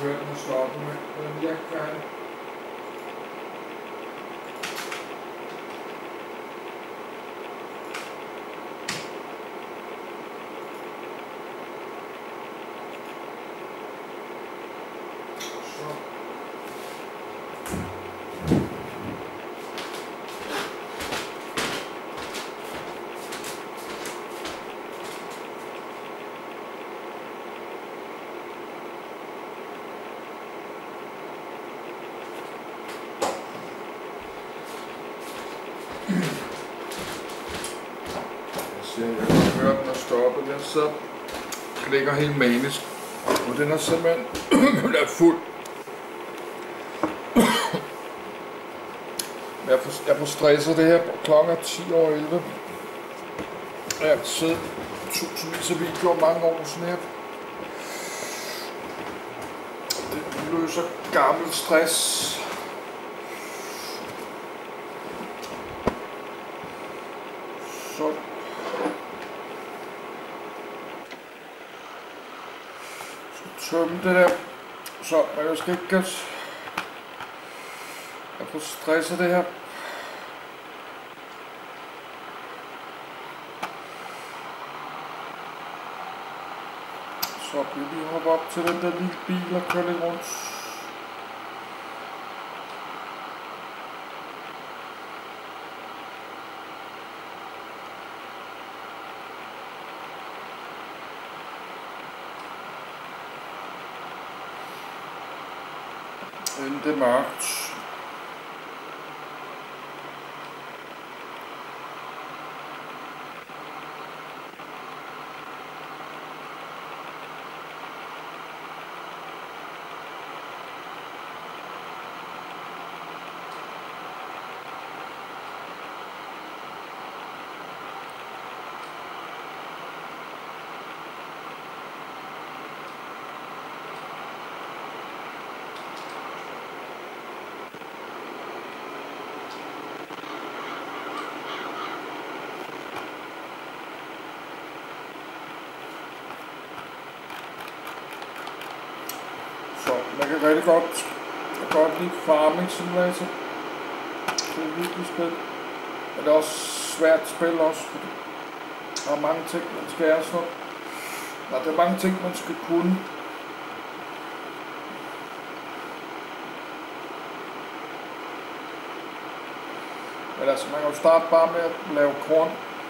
før den er stoppet med. Men jeg kan. Jeg kan høre, den er stoppet. Den så klikker helt manisk. Og den er simpelthen er fuld. Jeg får stresset det her klokken 10:11. Jeg har siddet tusindvis af videoer mange år sådan her. Det løser gammel stress. Så tømme det der, så man skal ikke jeg får stresset det her. Så bliver vi hoppe op til den der lille bil og køre lidt rundt. Inden det er mørkt. Så jeg kan rigtig godt lide Farming Simulator. Det er et virkelig spil. Men det er også svært spil også, fordi der er mange ting, man skal gøre sådan. Der er mange ting, man skal kunne. Men altså, man kan jo starte bare med at lave korn.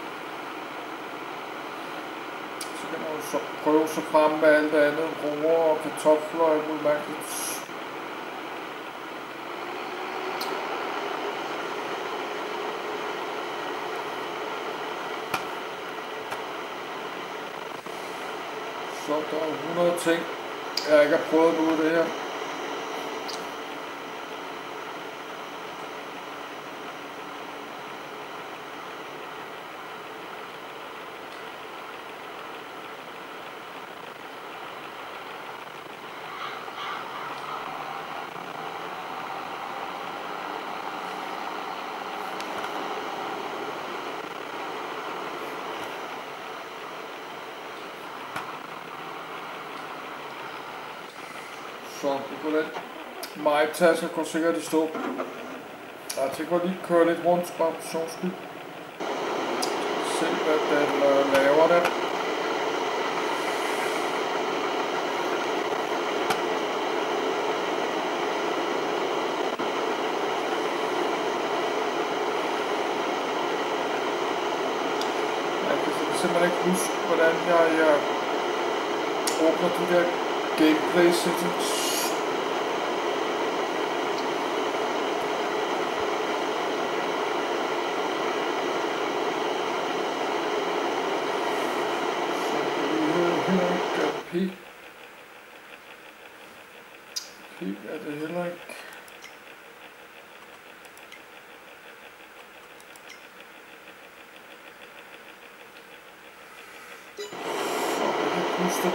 Så kan man jo så prøve sig frem med alt det andet, roer og kartofler og alt muligt mærkeligt. Så der er 100 ting, jeg ikke har prøvet nu det her. Så på den majtaske går sikkert i stå. Jeg tænker lige at køre lidt rundt, bare på sjovs skyld. Se hvad den laver der. Jeg kan simpelthen ikke huske, hvordan jeg åbner de der gameplay settings. Pig er det heller ikke. Så jeg kan puste.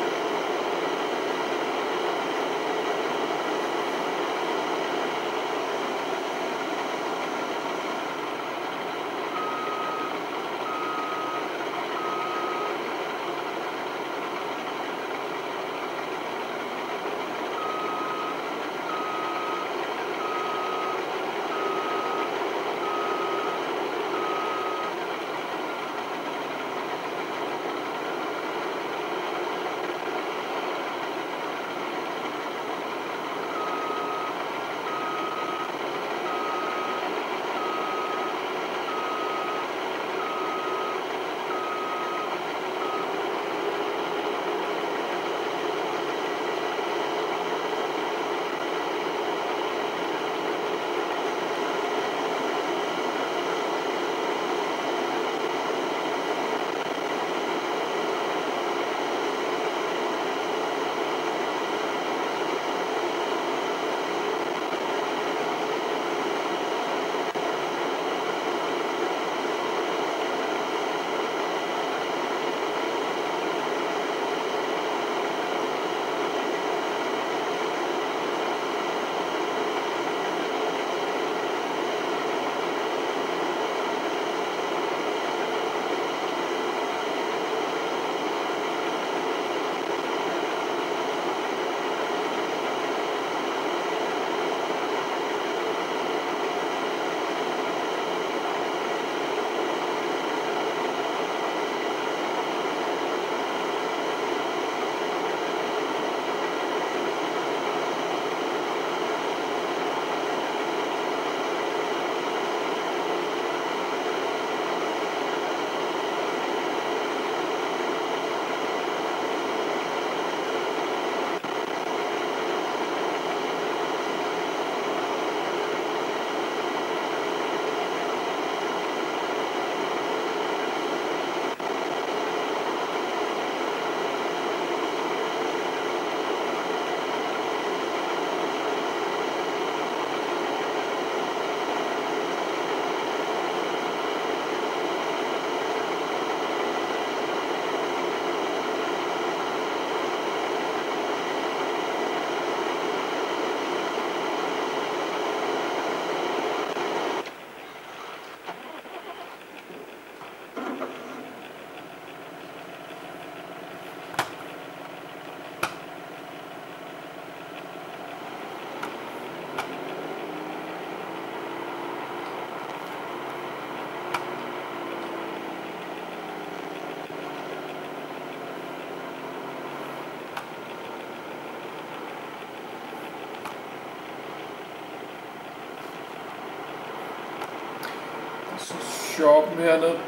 shoppen hernede.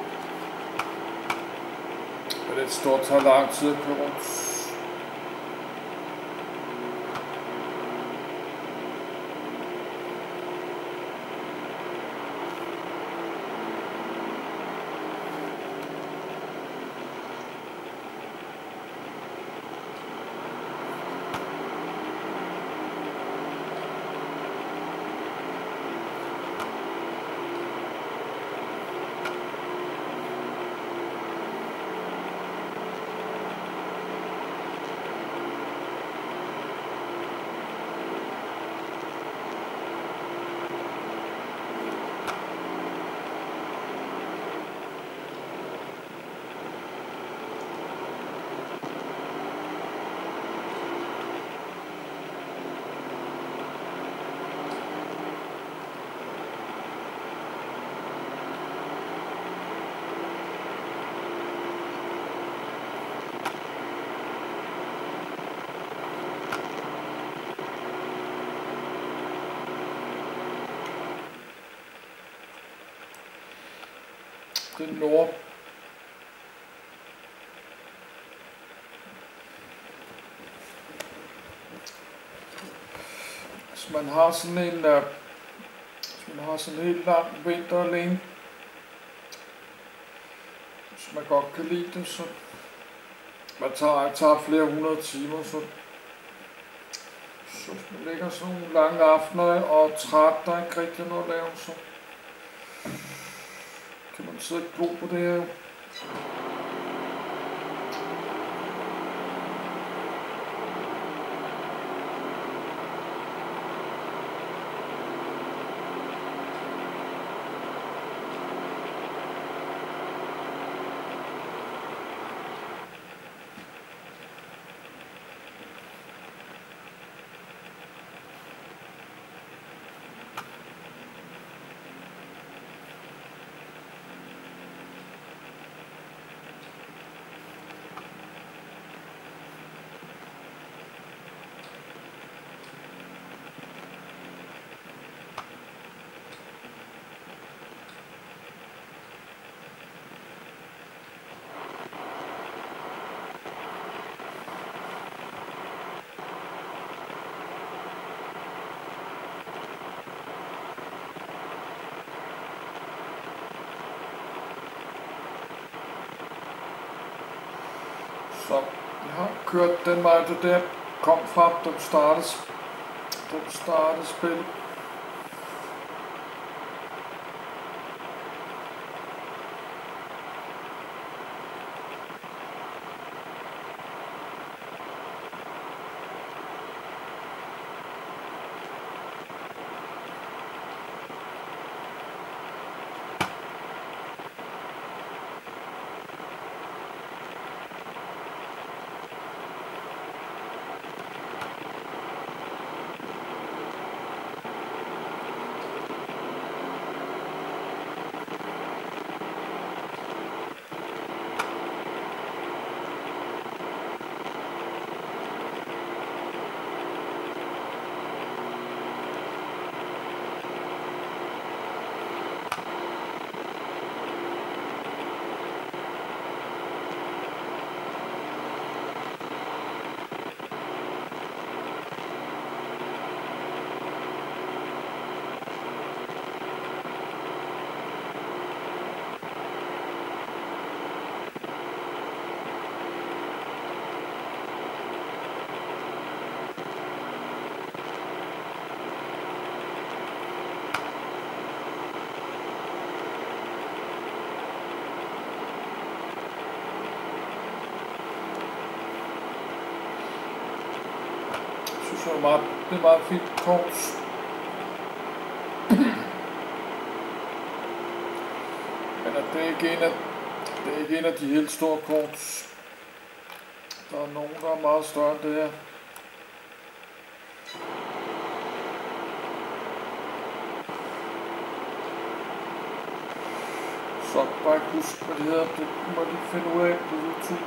Men det står tager lang tid at køre rundt. Det er nord. Hvis man har sådan en, helt lang vinter alene, hvis man godt kan lide det, så man tager flere 100 timer, så hvis man ligger sådan nogle lange aftener og træt, der er ikke rigtig noget at lave, så kan man sidde og glo på det her. Så jeg har kørt den vej, det der kom fra, da du startede spillet. Så det er meget fint kors. Men det er ikke en af de helt store kors. Der er nogen, der er meget større end det her. Så bare ikke huske, hvad det hedder. Det må lige finde ud af på YouTube.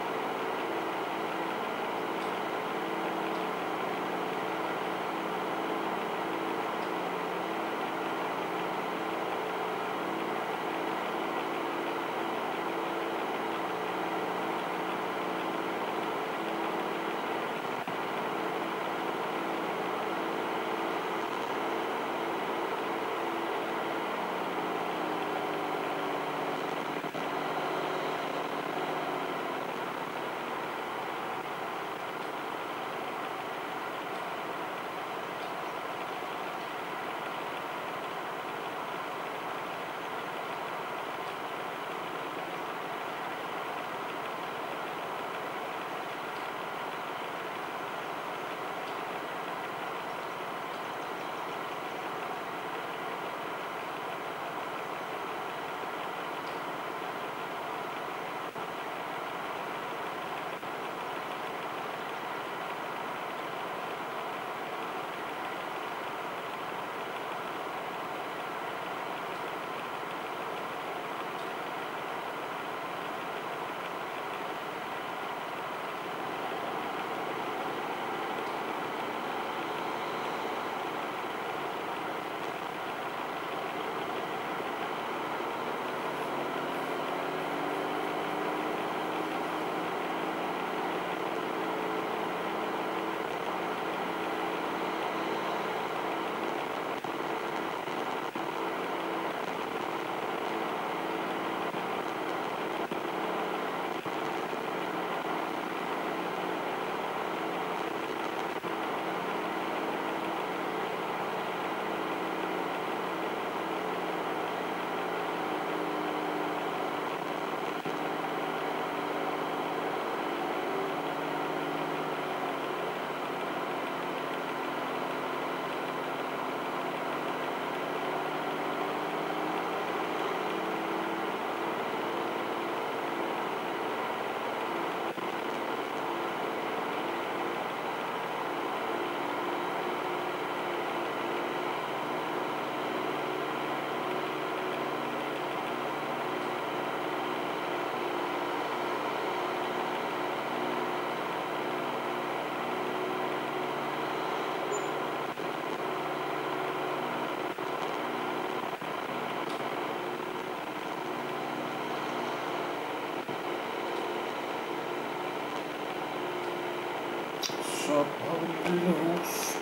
Så har vi et lille hus.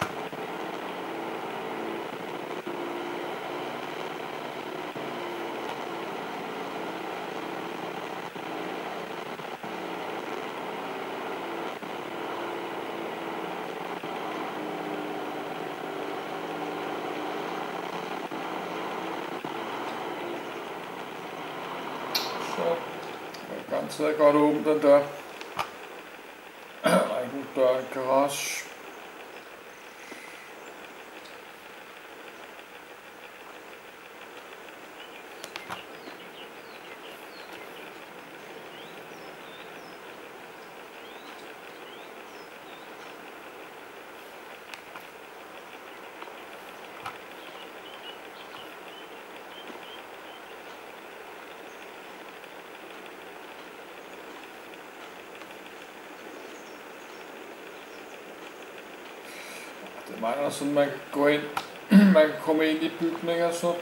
Så jeg kan garanteret godt åbne den der. Der er ikke nogen dør i garage. Det mangler sådan, man kan gå ind, man kan komme ind i bygninger, så.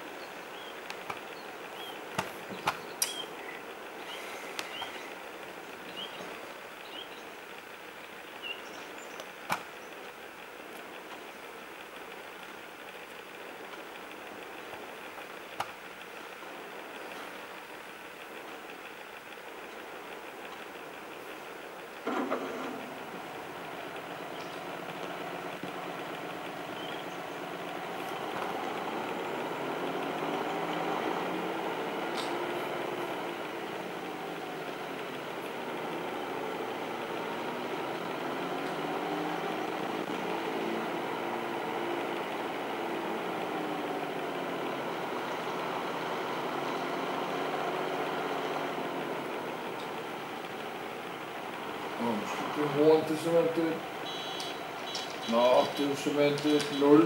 Det horn, det er simpelthen det. Nå, det er jo simpelthen det 0.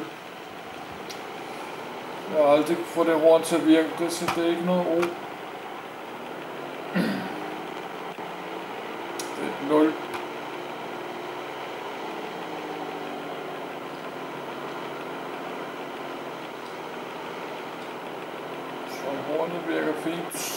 Jeg har aldrig fået det horn til at virke, så det er ikke noget O. Det er et 0. Så hornet virker fint.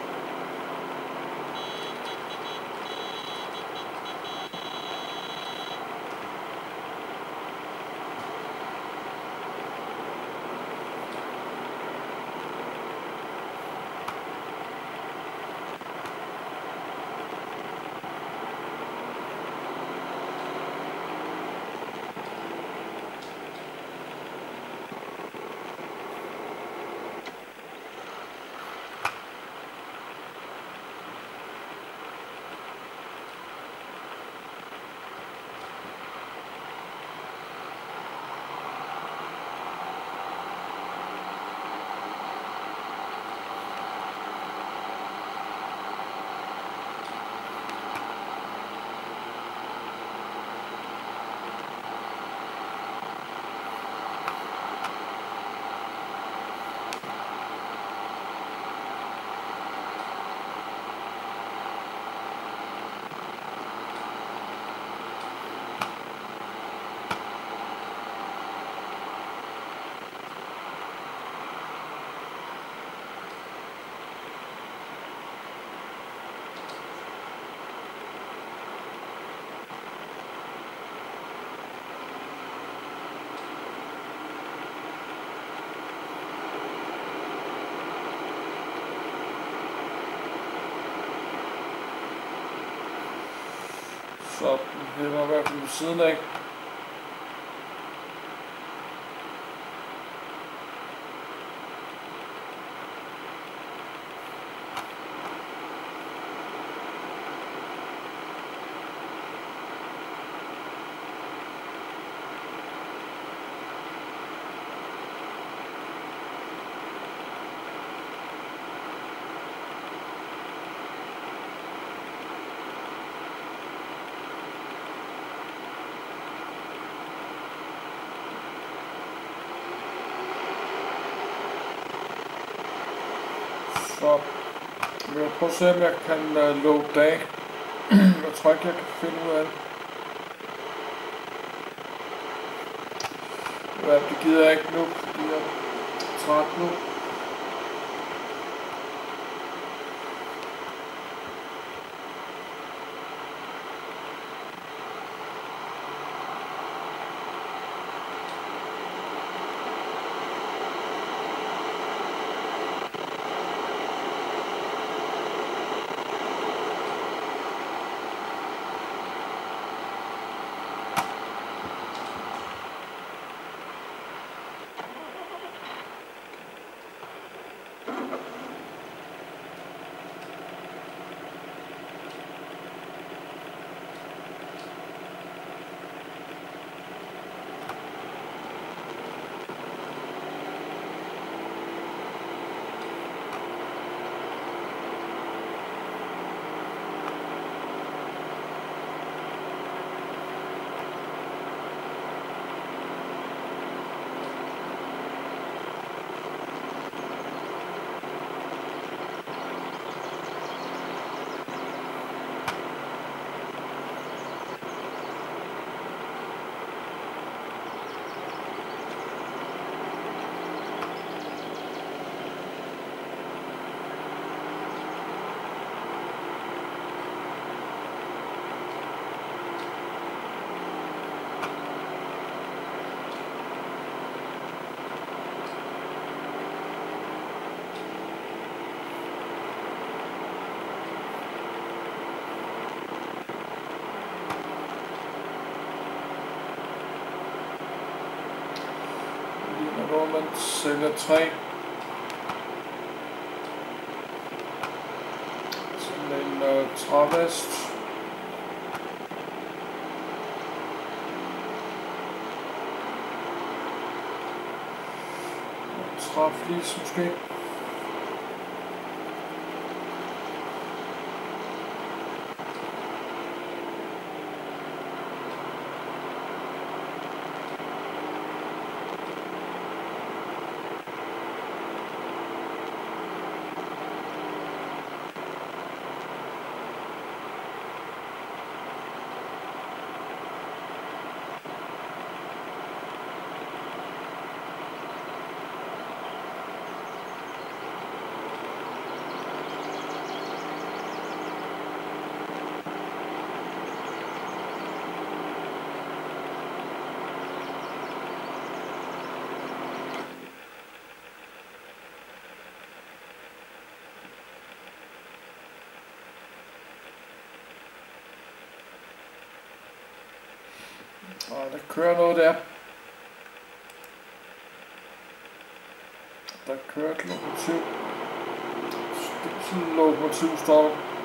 Så det var i hvert fald ved siden af. Så jeg vil prøve at se, om jeg kan load dag. Jeg tror ikke, jeg kan finde ud af det. Ja, det gider jeg ikke nu, fordi jeg er træt nu. nordmand sælger 3. Sådan en trævest. Træflis måske. Og der kører noget der. Der kører et lokomotiv. Det er sådan en lokomotiv stop.